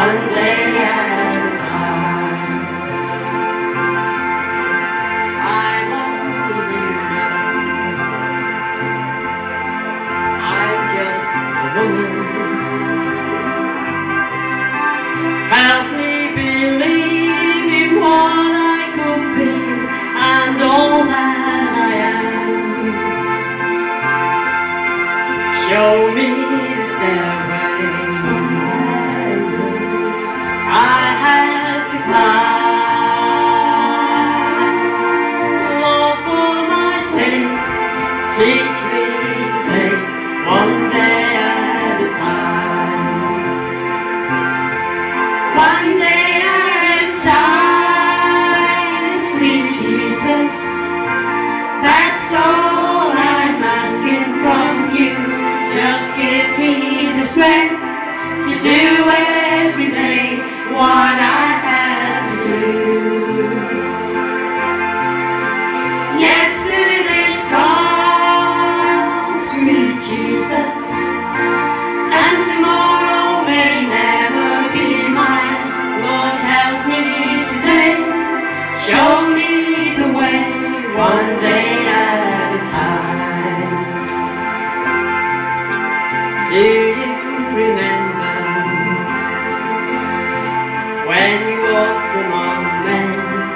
one day at a time. I want you to know I'm just a woman. Help me believe in what I could be and all that I am. Show me the stairways I had to climb. Lord, for my sake, teach me to take one day at a time. One day at a time, sweet Jesus. That's all I'm asking from you. Just give me the strength to do every day what I had to do. Yesterday's gone, sweet Jesus, and tomorrow may never be mine. Lord, help me today, show me the way, one day at a time. Do you remember when you walked among men?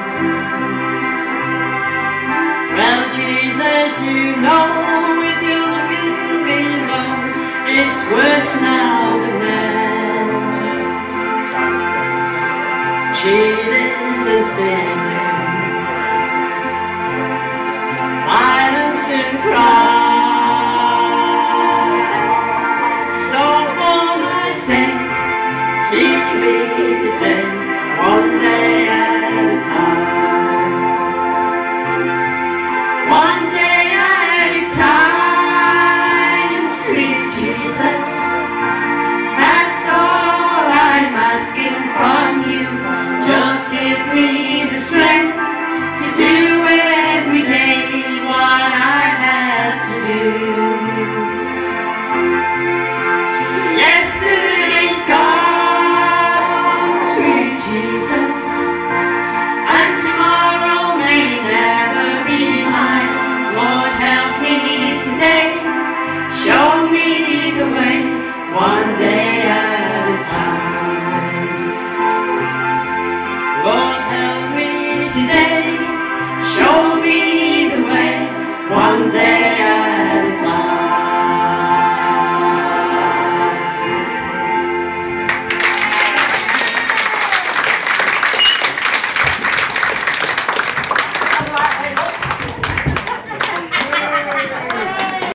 Well, Jesus, you know, if you're looking below, it's worse now than then. Cheating and stealing, violence and crime. So for my sake, teach me to take one day at a time.